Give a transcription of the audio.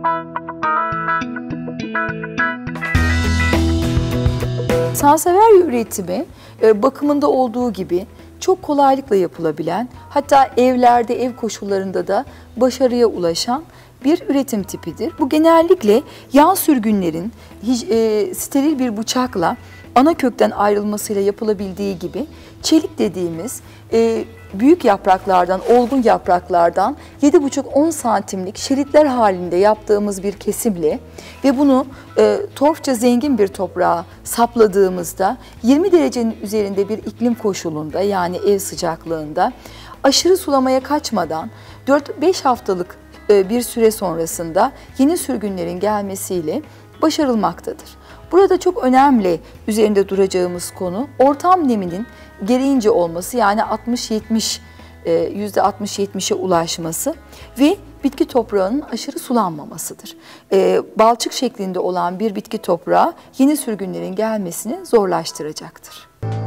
Sanseverya üretimi bakımında olduğu gibi çok kolaylıkla yapılabilen, hatta evlerde, ev koşullarında da başarıya ulaşan bir üretim tipidir. Bu genellikle yan sürgünlerin steril bir bıçakla ana kökten ayrılmasıyla yapılabildiği gibi çelik dediğimiz büyük yapraklardan, olgun yapraklardan 7,5-10 santimlik şeritler halinde yaptığımız bir kesimle ve bunu torfça zengin bir toprağa sapladığımızda 20 derecenin üzerinde bir iklim koşulunda, yani ev sıcaklığında aşırı sulamaya kaçmadan 4-5 haftalık bir süre sonrasında yeni sürgünlerin gelmesiyle başarılmaktadır. Burada çok önemli üzerinde duracağımız konu ortam neminin gereğince olması, yani %60-70'e ulaşması ve bitki toprağının aşırı sulanmamasıdır. Balçık şeklinde olan bir bitki toprağı yeni sürgünlerin gelmesini zorlaştıracaktır.